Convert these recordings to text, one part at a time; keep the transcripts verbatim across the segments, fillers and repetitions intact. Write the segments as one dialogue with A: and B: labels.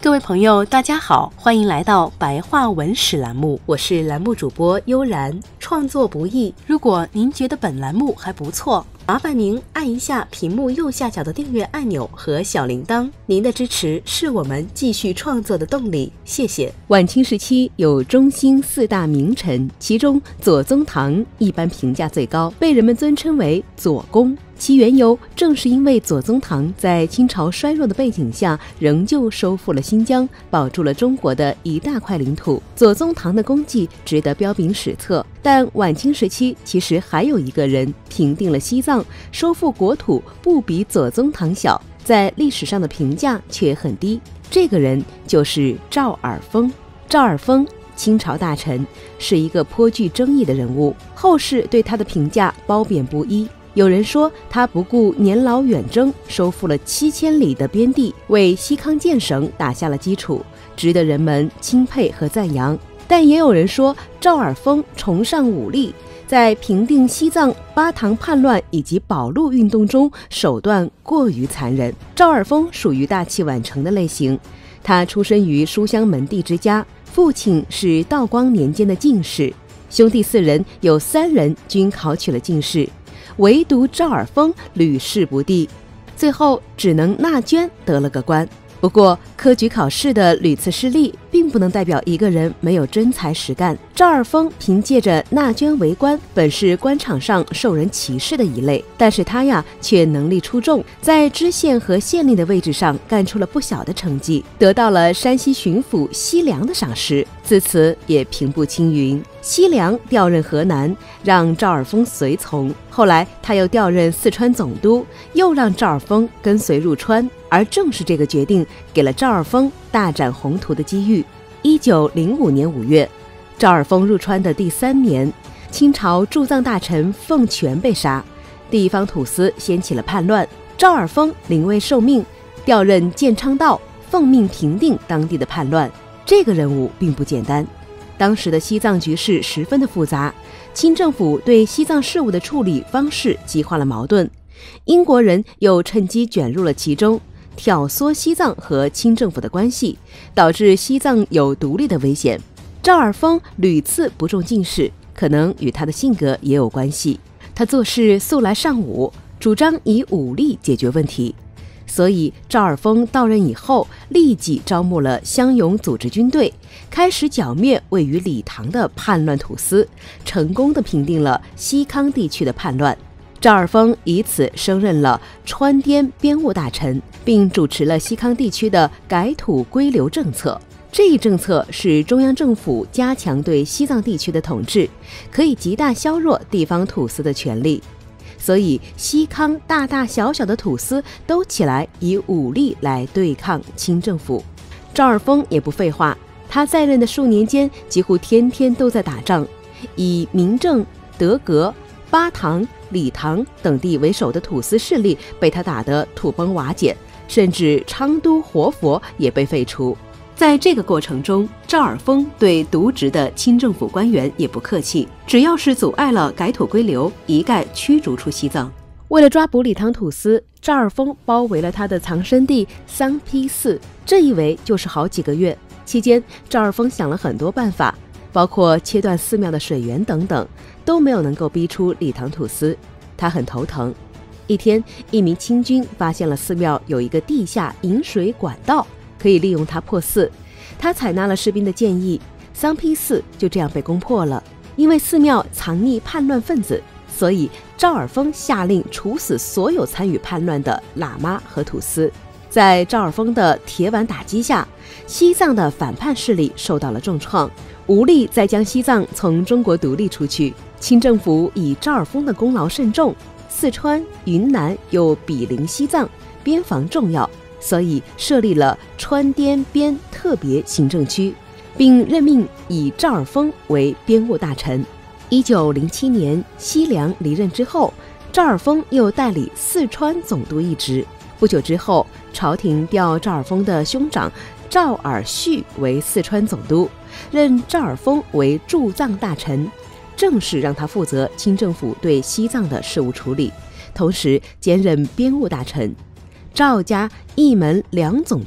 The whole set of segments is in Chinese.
A: 各位朋友，大家好，欢迎来到白话文史栏目，我是栏目主播悠然。创作不易，如果您觉得本栏目还不错，麻烦您按一下屏幕右下角的订阅按钮和小铃铛，您的支持是我们继续创作的动力，谢谢。晚清时期有中兴四大名臣，其中左宗棠一般评价最高，被人们尊称为左公。其缘由正是因为左宗棠在清朝衰弱的背景下，仍旧收复了新疆，保住了中国的一大块领土。左宗棠的功绩值得标炳史册，但晚清时期其实还有一个人平定了西藏，收复国土不比左宗棠小，在历史上的评价却很低。这个人就是赵尔丰。赵尔丰清朝大臣，是一个颇具争议的人物，后世对他的评价褒贬不一。有人说他不顾年老远征，收复了七千里的边地，为西康建省打下了基础，值得人们钦佩和赞扬。但也有人说赵尔丰崇尚武力，在平定西藏巴塘叛乱以及保路运动中手段过于残忍。赵尔丰属于大器晚成的类型，他出身于书香门第之家，父亲是道光年间的进士，兄弟四人有三人均考取了进士，唯独赵尔丰屡试不第，最后只能纳捐得了个官。不过科举考试的屡次失利，并不能代表一个人没有真才实干。赵尔丰凭借着纳捐为官，本是官场上受人歧视的一类，但是他呀却能力出众，在知县和县令的位置上干出了不小的成绩，得到了山西巡抚西凉的赏识，自此也平步青云。西凉调任河南，让赵尔丰随从，后来他又调任四川总督，又让赵尔丰跟随入川，而正是这个决定给了赵尔丰大展宏图的机遇。一九零五年五月，赵尔丰入川的第三年，清朝驻藏大臣凤泉被杀，地方土司掀起了叛乱，赵尔丰临危受命，调任建昌道，奉命平定当地的叛乱。这个任务并不简单。当时的西藏局势十分的复杂，清政府对西藏事务的处理方式激化了矛盾，英国人又趁机卷入了其中，挑唆西藏和清政府的关系，导致西藏有独立的危险。赵尔丰屡次不中进士，可能与他的性格也有关系。他做事素来尚武，主张以武力解决问题。所以赵尔丰到任以后，立即招募了乡勇组织军队，开始剿灭位于理塘的叛乱土司，成功地平定了西康地区的叛乱。赵尔丰以此升任了川滇边务大臣，并主持了西康地区的改土归流政策。这一政策是中央政府加强对西藏地区的统治，可以极大削弱地方土司的权力。所以西康大大小小的土司都起来以武力来对抗清政府。赵尔丰也不废话，他在任的数年间几乎天天都在打仗，以明正、德格、巴塘、理塘等地为首的土司势力被他打得土崩瓦解，甚至昌都活佛也被废除。在这个过程中，赵尔丰对渎职的清政府官员也不客气，只要是阻碍了改土归流，一概驱逐出西藏。为了抓捕理塘土司，赵尔丰包围了他的藏身地桑披寺，这一围就是好几个月。期间，赵尔丰想了很多办法，包括切断寺庙的水源等等，都没有能够逼出理塘土司，他很头疼。一天，一名清军发现了寺庙有一个地下引水管道，可以利用它破寺。他采纳了士兵的建议，桑披寺就这样被攻破了。因为寺庙藏匿叛乱分子，所以赵尔丰下令处死所有参与叛乱的喇嘛和土司。在赵尔丰的铁腕打击下，西藏的反叛势力受到了重创，无力再将西藏从中国独立出去。清政府以赵尔丰的功劳甚重，四川、云南又毗邻西藏，边防重要，所以设立了川滇边特别行政区，并任命以赵尔丰为边务大臣。一九零七年，西凉离任之后，赵尔丰又代理四川总督一职。不久之后，朝廷调赵尔丰的兄长赵尔绪为四川总督，任赵尔丰为驻藏大臣，正式让他负责清政府对西藏的事务处理，同时兼任边务大臣。赵家一门两总督，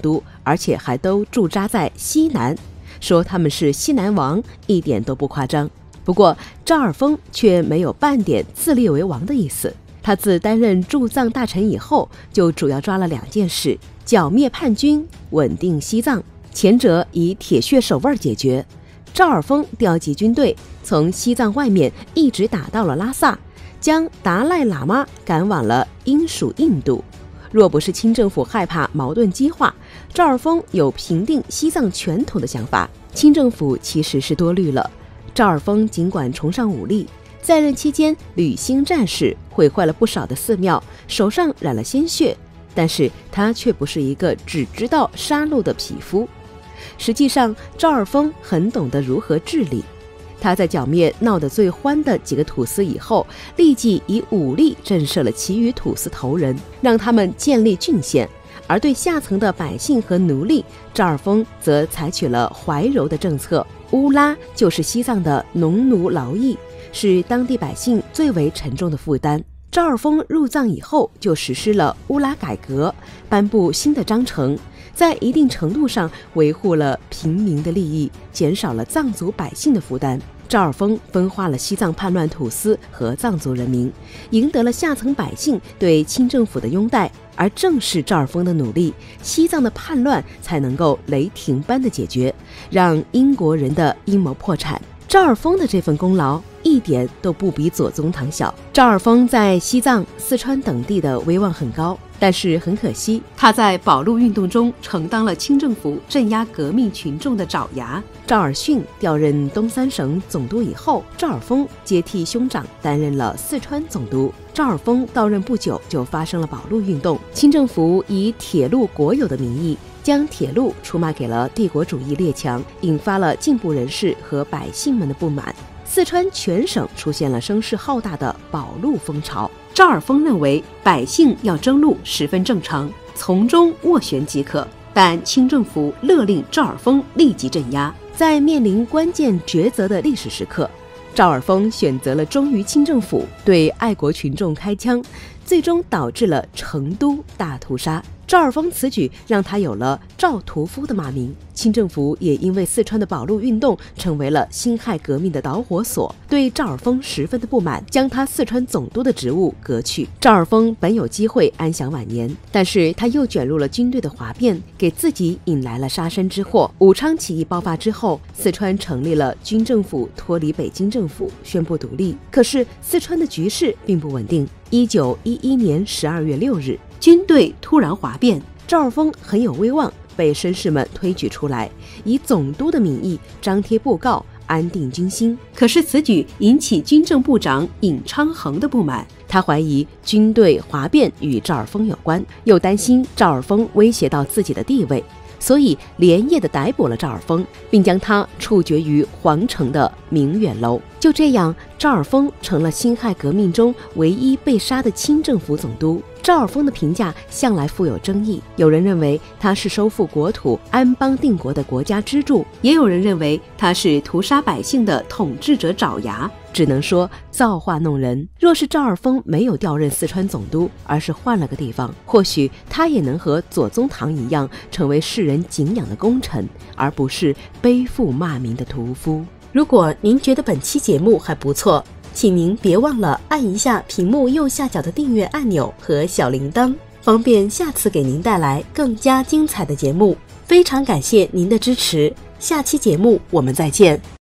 A: 而且还都驻扎在西南，说他们是西南王，一点都不夸张。不过赵尔丰却没有半点自立为王的意思。他自担任驻藏大臣以后，就主要抓了两件事：剿灭叛军，稳定西藏。前者以铁血手腕解决。赵尔丰调集军队，从西藏外面一直打到了拉萨，将达赖喇嘛赶往了英属印度。若不是清政府害怕矛盾激化，赵尔丰有平定西藏全统的想法。清政府其实是多虑了。赵尔丰尽管崇尚武力，在任期间屡兴战事，毁坏了不少的寺庙，手上染了鲜血，但是他却不是一个只知道杀戮的匹夫。实际上，赵尔丰很懂得如何治理。他在剿灭闹得最欢的几个土司以后，立即以武力震慑了其余土司头人，让他们建立郡县。而对下层的百姓和奴隶，赵尔丰则采取了怀柔的政策。乌拉就是西藏的农奴劳役，是当地百姓最为沉重的负担。赵尔丰入藏以后，就实施了乌拉改革，颁布新的章程，在一定程度上维护了平民的利益，减少了藏族百姓的负担。赵尔丰分化了西藏叛乱土司和藏族人民，赢得了下层百姓对清政府的拥戴。而正是赵尔丰的努力，西藏的叛乱才能够雷霆般的解决，让英国人的阴谋破产。赵尔丰的这份功劳一点都不比左宗棠小。赵尔丰在西藏、四川等地的威望很高，但是很可惜，他在保路运动中承当了清政府镇压革命群众的爪牙。赵尔巽调任东三省总督以后，赵尔丰接替兄长担任了四川总督。赵尔丰到任不久，就发生了保路运动，清政府以铁路国有的名义，将铁路出卖给了帝国主义列强，引发了进步人士和百姓们的不满。四川全省出现了声势浩大的保路风潮。赵尔丰认为百姓要争路十分正常，从中斡旋即可，但清政府勒令赵尔丰立即镇压。在面临关键抉择的历史时刻，赵尔丰选择了忠于清政府，对爱国群众开枪，最终导致了成都大屠杀。赵尔丰此举让他有了赵屠夫的骂名，清政府也因为四川的保路运动成为了辛亥革命的导火索，对赵尔丰十分的不满，将他四川总督的职务革去。赵尔丰本有机会安享晚年，但是他又卷入了军队的哗变，给自己引来了杀身之祸。武昌起义爆发之后，四川成立了军政府，脱离北京政府，宣布独立。可是四川的局势并不稳定。一九一一年十二月六日，军队突然哗变，赵尔丰很有威望，被绅士们推举出来，以总督的名义张贴布告，安定军心。可是此举引起军政部长尹昌衡的不满，他怀疑军队哗变与赵尔丰有关，又担心赵尔丰威胁到自己的地位，所以连夜的逮捕了赵尔丰，并将他处决于皇城的明远楼。就这样，赵尔丰成了辛亥革命中唯一被杀的清政府总督。赵尔丰的评价向来富有争议，有人认为他是收复国土、安邦定国的国家支柱，也有人认为他是屠杀百姓的统治者爪牙。只能说造化弄人。若是赵尔丰没有调任四川总督，而是换了个地方，或许他也能和左宗棠一样，成为世人敬仰的功臣，而不是背负骂名的屠夫。如果您觉得本期节目还不错，请您别忘了按一下屏幕右下角的订阅按钮和小铃铛，方便下次给您带来更加精彩的节目。非常感谢您的支持，下期节目我们再见。